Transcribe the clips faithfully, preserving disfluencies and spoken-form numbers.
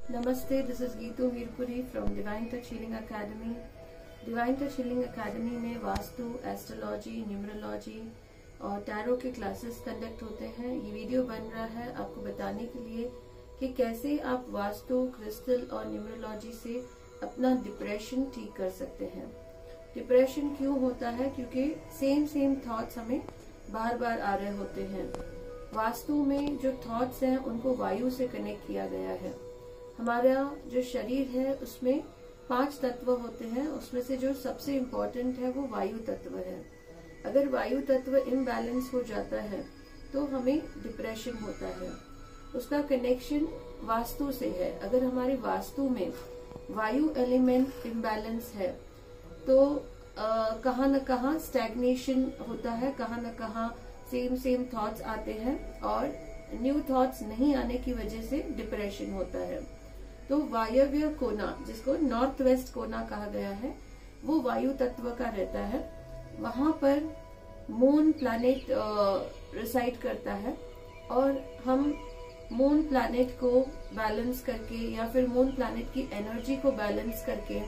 Namaste, this is Gitu Mirpuri from Divine Touch Healing Academy. Divine Touch Healing Academy में vastu, astrology, numerology और tarot के classes conduct होते हैं। ये video बन रहा है आपको बताने के लिए कि कैसे आप वास्तु, क्रिस्टल और न्यूमरोलॉजी से अपना डिप्रेशन ठीक कर सकते हैं। डिप्रेशन क्यों होता है? क्योंकि सेम सेम थॉट्स हमें बार बार आ रहे होते हैं। वास्तु में जो थॉट्स हैं उनको वायु से कनेक्ट किया गया है। हमारा जो शरीर है उसमें पांच तत्व होते हैं, उसमें से जो सबसे इम्पोर्टेंट है वो वायु तत्व है। अगर वायु तत्व इम्बैलेंस हो जाता है तो हमें डिप्रेशन होता है। उसका कनेक्शन वास्तु से है। अगर हमारी वास्तु में वायु एलिमेंट इम्बैलेंस है तो कहाँ न कहाँ स्टैग्नेशन होता है, कहाँ न कहाँ सेम सेम थॉट्स आते हैं और न्यू थॉट्स नहीं आने की वजह से डिप्रेशन होता है। तो वायव्य कोना, जिसको नॉर्थ वेस्ट कोना कहा गया है, वो वायु तत्व का रहता है। वहां पर मून प्लैनेट रिसाइड करता है और हम मून प्लैनेट को बैलेंस करके या फिर मून प्लैनेट की एनर्जी को बैलेंस करके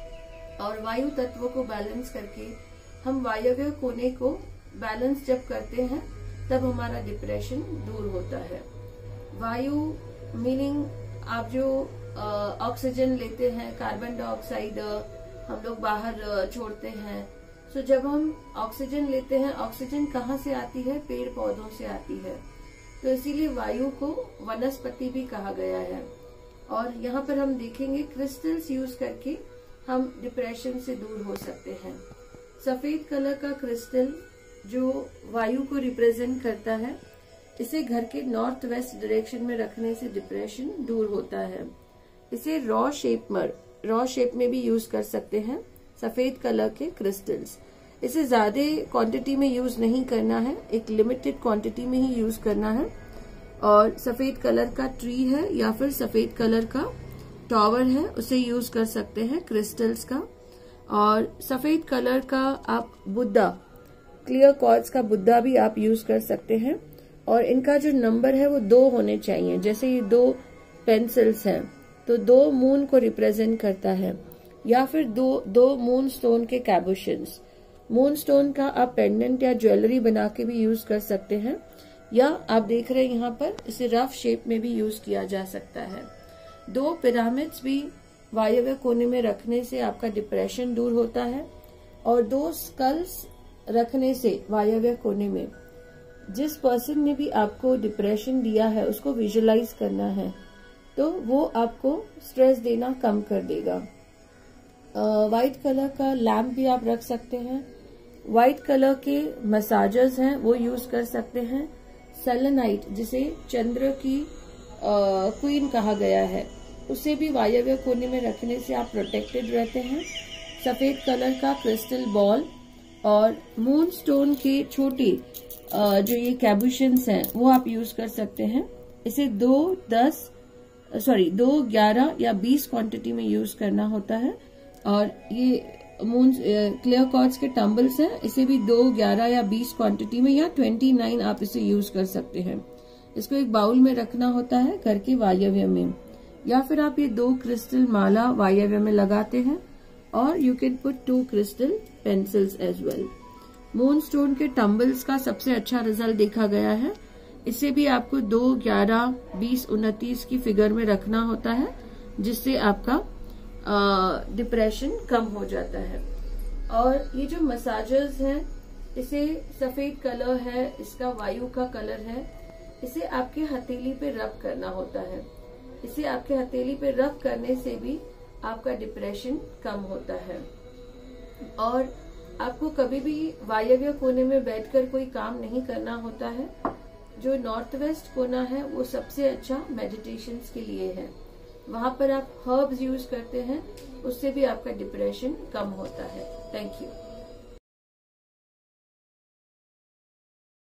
और वायु तत्व को बैलेंस करके हम वायव्य कोने को बैलेंस जब करते हैं तब हमारा डिप्रेशन दूर होता है। वायु मीनिंग आप जो ऑक्सीजन लेते हैं, कार्बन डाइऑक्साइड हम लोग बाहर छोड़ते हैं। सो जब हम ऑक्सीजन लेते हैं, ऑक्सीजन कहाँ से आती है? पेड़ पौधों से आती है। तो इसीलिए वायु को वनस्पति भी कहा गया है। और यहाँ पर हम देखेंगे क्रिस्टल्स यूज करके हम डिप्रेशन से दूर हो सकते हैं। सफेद कलर का क्रिस्टल जो वायु को रिप्रेजेंट करता है, इसे घर के नॉर्थ वेस्ट डायरेक्शन में रखने से डिप्रेशन दूर होता है। इसे रॉ शेप में रॉ शेप में भी यूज कर सकते हैं, सफेद कलर के क्रिस्टल्स। इसे ज्यादा क्वांटिटी में यूज नहीं करना है, एक लिमिटेड क्वांटिटी में ही यूज करना है। और सफेद कलर का ट्री है या फिर सफेद कलर का टॉवर है, उसे यूज कर सकते हैं क्रिस्टल्स का। और सफेद कलर का आप बुद्धा, क्लियर क्वार्ट्ज का बुद्धा भी आप यूज कर सकते हैं। और इनका जो नंबर है वो दो होने चाहिए। जैसे ये दो पेंसिल्स हैं तो दो मून को रिप्रेजेंट करता है, या फिर दो दो मून स्टोन के कैबुशंस। मून स्टोन का आप पेंडेंट या ज्वेलरी बना के भी यूज कर सकते हैं, या आप देख रहे हैं यहाँ पर इसे रफ शेप में भी यूज किया जा सकता है। दो पिरामिड्स भी वायव्य कोने में रखने से आपका डिप्रेशन दूर होता है। और दो स्कल्स रखने से वायव्य कोने में, जिस पर्सन ने भी आपको डिप्रेशन दिया है उसको विजुलाइज करना है तो वो आपको स्ट्रेस देना कम कर देगा। व्हाइट कलर का लैम्प भी आप रख सकते हैं। व्हाइट कलर के मसाजर्स हैं वो यूज कर सकते हैं। सेलेनाइट, जिसे चंद्र की क्वीन कहा गया है, उसे भी वायव्य कोने में रखने से आप प्रोटेक्टेड रहते हैं। सफेद कलर का क्रिस्टल बॉल और मून स्टोन के छोटे जो ये कैबुशंस हैं वो आप यूज कर सकते हैं। इसे दो दस सॉरी दो ग्यारह या बीस क्वांटिटी में यूज करना होता है। और ये मून क्लियर क्वार्ट्ज के टम्बल्स हैं, इसे भी दो ग्यारह या बीस क्वांटिटी में या ट्वेंटी नाइन आप इसे यूज कर सकते हैं। इसको एक बाउल में रखना होता है घर के वायव्य में, या फिर आप ये दो क्रिस्टल माला वायव्य में लगाते हैं। और you can put two crystal pencils as well. Moon stone के टम्बल्स का सबसे अच्छा रिजल्ट देखा गया है। इसे भी आपको दो ग्यारह बीस उनतीस की फिगर में रखना होता है, जिससे आपका डिप्रेशन कम हो जाता है। और ये जो मसाजर्स हैं, इसे सफेद कलर है, इसका वायु का कलर है। इसे आपके हथेली पे रब करना होता है। इसे आपके हथेली पे रब करने से भी आपका डिप्रेशन कम होता है। और आपको कभी भी वायव्य कोने में बैठकर कोई काम नहीं करना होता है। जो नॉर्थ वेस्ट कोना है वो सबसे अच्छा मेडिटेशन के लिए है। वहां पर आप हर्ब्स यूज करते हैं, उससे भी आपका डिप्रेशन कम होता है। Thank you.